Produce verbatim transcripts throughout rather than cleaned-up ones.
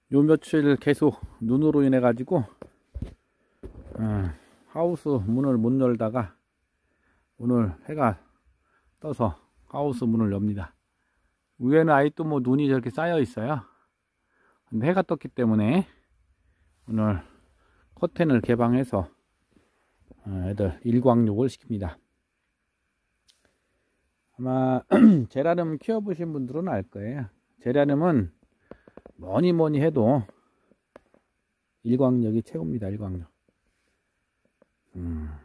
요 며칠 계속 눈으로 인해 가지고 어, 하우스 문을 못 열다가 오늘 해가 떠서 하우스 문을 엽니다. 위에는 아직도 뭐 눈이 저렇게 쌓여 있어요. 근데 해가 떴기 때문에 오늘 커튼을 개방해서 애들 일광욕을 시킵니다. 아마 제라늄 키워보신 분들은 알 거예요. 제라늄은 뭐니 뭐니 해도 일광욕이 최고입니다. 일광욕. 음.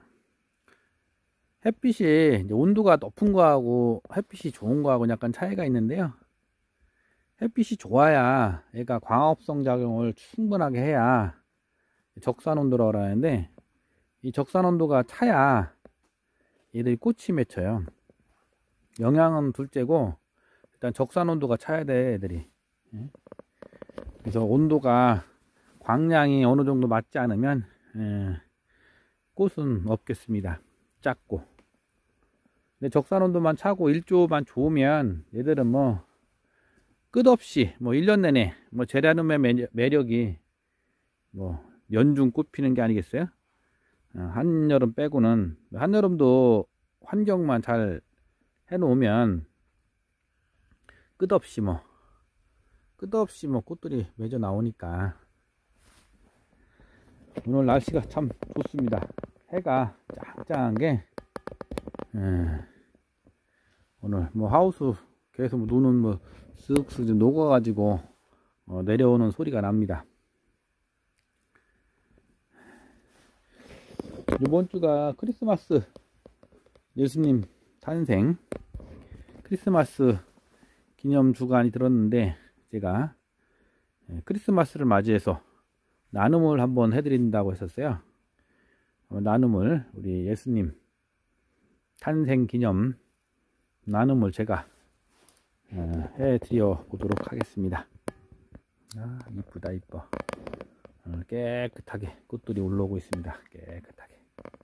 햇빛이 이제 온도가 높은 거하고 햇빛이 좋은 거하고 약간 차이가 있는데요. 햇빛이 좋아야 얘가 광합성 작용을 충분하게 해야 적산 온도라고 하는데, 이 적산 온도가 차야 얘들이 꽃이 맺혀요. 영양은 둘째고 일단 적산 온도가 차야 돼 애들이. 그래서 온도가 광량이 어느 정도 맞지 않으면 꽃은 없겠습니다. 작고. 근데 적산 온도만 차고 일조만 좋으면 얘들은 뭐 끝없이 뭐 일 년 내내 뭐 제라늄의 매력이 뭐 연중 꽃 피는 게 아니겠어요? 한여름 빼고는, 한여름도 환경만 잘 해놓으면 끝없이 뭐 끝없이 뭐 꽃들이 맺어 나오니까. 오늘 날씨가 참 좋습니다. 해가 짱짱한 게 음, 오늘 뭐 하우스 계속 눈은 뭐 쓱쓱 녹아 가지고 어, 내려오는 소리가 납니다. 이번 주가 크리스마스 예수님 탄생 크리스마스 기념 주간이 들었는데, 제가 크리스마스를 맞이해서 나눔을 한번 해드린다고 했었어요. 나눔을, 우리 예수님 탄생 기념 나눔을 제가 해드려 보도록 하겠습니다. 아, 이쁘다 이뻐. 깨끗하게 꽃들이 올라오고 있습니다. 깨끗하게.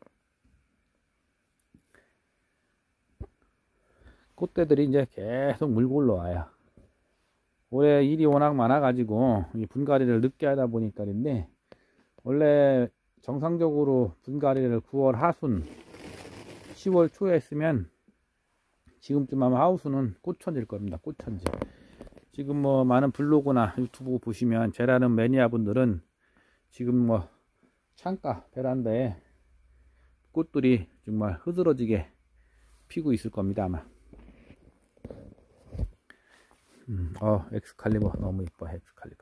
꽃대들이 이제 계속 물고 올라와요. 올해 일이 워낙 많아 가지고 분갈이를 늦게 하다 보니까인데, 원래 정상적으로 분갈이를 구월 하순 시월 초에 했으면 지금쯤 아마 하우스는 꽃천지일 겁니다. 꽃천지. 지금 뭐 많은 블로그나 유튜브 보시면 제라늄 매니아 분들은 지금 뭐 창가 베란다에 꽃들이 정말 흐드러지게 피고 있을 겁니다 아마. 음, 어, 엑스칼리버 너무 이뻐. 엑스칼리버.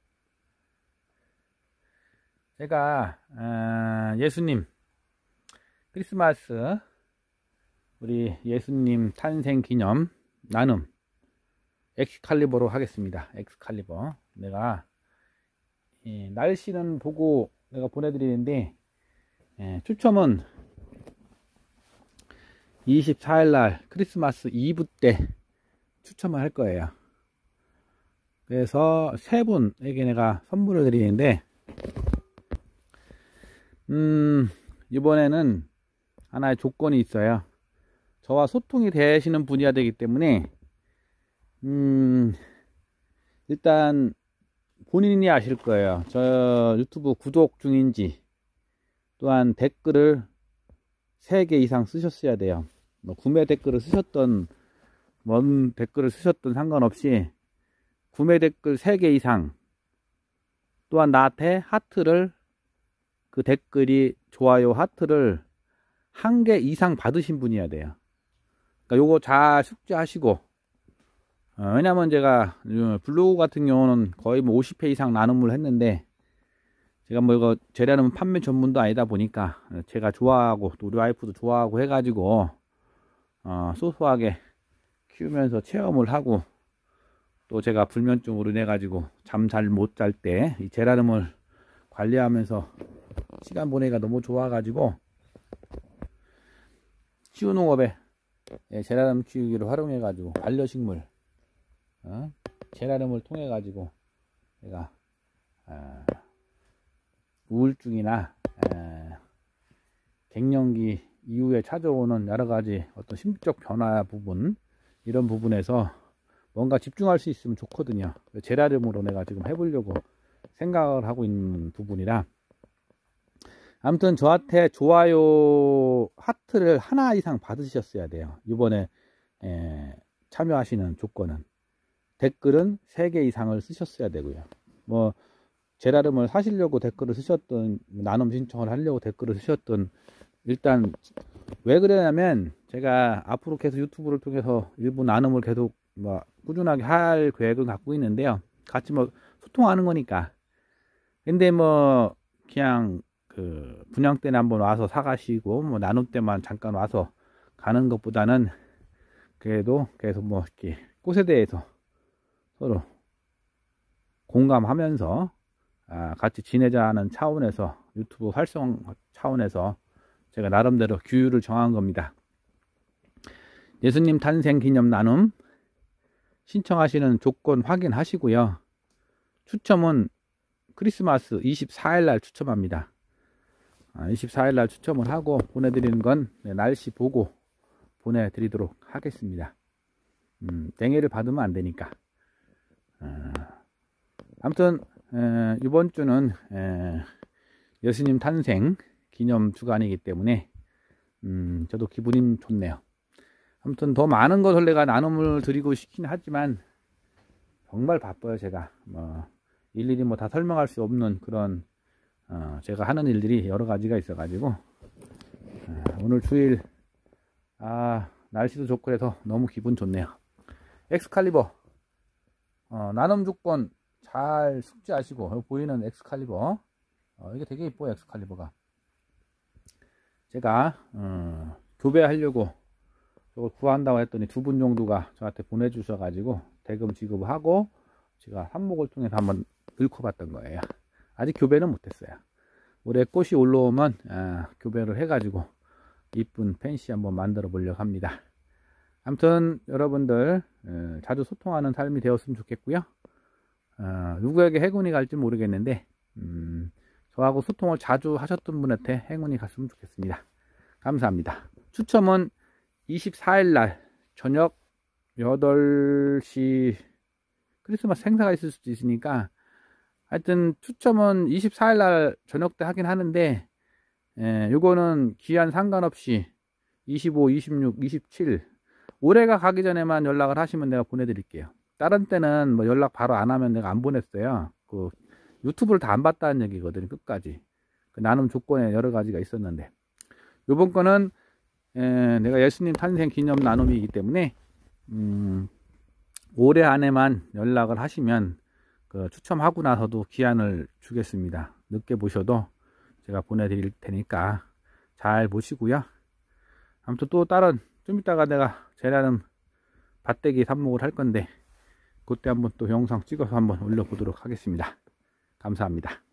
제가 아, 예수님 크리스마스 우리 예수님 탄생 기념 나눔 엑스칼리버로 하겠습니다. 엑스칼리버. 내가 예, 날씨는 보고 내가 보내드리는데, 예, 추첨은 이십사 일날 크리스마스 이브 때 추첨을 할 거예요. 그래서 세 분에게 내가 선물을 드리는데, 음, 이번에는 하나의 조건이 있어요. 저와 소통이 되시는 분이어야 되기 때문에, 음, 일단 본인이 아실 거예요. 저 유튜브 구독 중인지, 또한 댓글을 세 개 이상 쓰셨어야 돼요. 뭐 구매 댓글을 쓰셨던, 뭔 댓글을 쓰셨던 상관없이 구매 댓글 세 개 이상, 또한 나한테 하트를, 그 댓글이 좋아요 하트를 한 개 이상 받으신 분이어야 돼요. 그러니까 요거 잘 숙지하시고, 어, 왜냐면 제가 블로그 같은 경우는 거의 뭐 오십 회 이상 나눔을 했는데, 제가 뭐 이거 제라늄 판매 전문도 아니다 보니까 제가 좋아하고 또 우리 와이프도 좋아하고 해가지고 어, 소소하게 키우면서 체험을 하고, 또 제가 불면증으로 인해 가지고 잠 잘 못 잘 때 이 제라늄을 관리하면서 시간 보내기가 너무 좋아 가지고 치유농업에 제라늄 키우기를 활용해 가지고 반려식물 어? 제라늄을 통해 가지고 내가 어, 우울증이나 어, 갱년기 이후에 찾아오는 여러 가지 어떤 심리적 변화 부분, 이런 부분에서 뭔가 집중할 수 있으면 좋거든요. 제라늄으로 내가 지금 해보려고 생각을 하고 있는 부분이라, 아무튼 저한테 좋아요 하트를 하나 이상 받으셨어야 돼요. 이번에 에, 참여하시는 조건은 댓글은 세 개 이상을 쓰셨어야 되고요. 뭐 제라름을 사시려고 댓글을 쓰셨던, 나눔 신청을 하려고 댓글을 쓰셨던, 일단 왜 그러냐면 제가 앞으로 계속 유튜브를 통해서 일부 나눔을 계속 뭐 꾸준하게 할 계획을 갖고 있는데요. 같이 뭐 소통하는 거니까. 근데 뭐 그냥 그 분양 때는 한번 와서 사가시고 뭐 나눔 때만 잠깐 와서 가는 것보다는 그래도 계속 뭐 이렇게 꽃에 대해서 서로 공감하면서 아, 같이 지내자는 차원에서, 유튜브 활성 차원에서 제가 나름대로 규율을 정한 겁니다. 예수님 탄생 기념 나눔 신청하시는 조건 확인하시고요. 추첨은 크리스마스 이십사 일 날 추첨합니다. 아, 이십사 일 날 추첨을 하고 보내드리는 건 네, 날씨 보고 보내드리도록 하겠습니다. 음, 땡해를 받으면 안 되니까. 아, 아무튼 에, 이번 주는 에, 예수님 탄생 기념 주간이기 때문에 음, 저도 기분이 좋네요. 아무튼 더 많은 것을 내가 나눔을 드리고 싶긴 하지만 정말 바빠요. 제가 뭐 일일이 뭐 다 설명할 수 없는 그런 어, 제가 하는 일들이 여러 가지가 있어 가지고 어, 오늘 주일 아 날씨도 좋고 해서 너무 기분 좋네요. 엑스칼리버 어, 나눔 조건 잘 숙지하시고, 여기 보이는 엑스칼리버 어, 이게 되게 이뻐요. 엑스칼리버가 제가 어, 교배하려고 저걸 구한다고 했더니 두 분 정도가 저한테 보내주셔 가지고 대금 지급하고 제가 한목을 통해서 한번 읊고 봤던 거예요. 아직 교배는 못했어요. 올해 꽃이 올라오면 아, 교배를 해 가지고 이쁜 펜시 한번 만들어 보려고 합니다. 아무튼 여러분들 어, 자주 소통하는 삶이 되었으면 좋겠고요. 어, 누구에게 행운이 갈지 모르겠는데 음, 저하고 소통을 자주 하셨던 분한테 행운이 갔으면 좋겠습니다. 감사합니다. 추첨은 이십사 일 날 저녁 여덟 시, 크리스마스 행사가 있을 수도 있으니까 하여튼 추첨은 이십사 일 날 저녁 때 하긴 하는데 예, 요거는 기한 상관없이 이십오, 이십육, 이십칠 올해가 가기 전에만 연락을 하시면 내가 보내드릴게요. 다른 때는 뭐 연락 바로 안 하면 내가 안 보냈어요. 그 유튜브를 다 안 봤다는 얘기거든요. 끝까지 그 나눔 조건에 여러 가지가 있었는데, 요번 거는 에, 내가 예수님 탄생 기념 나눔이기 때문에 음, 올해 안에만 연락을 하시면 그 추첨하고 나서도 기한을 주겠습니다. 늦게 보셔도 제가 보내드릴 테니까 잘 보시고요. 아무튼 또 다른 좀 이따가 내가 제라름 밭대기 삽목을 할 건데 그때 한번 또 영상 찍어서 한번 올려보도록 하겠습니다. 감사합니다.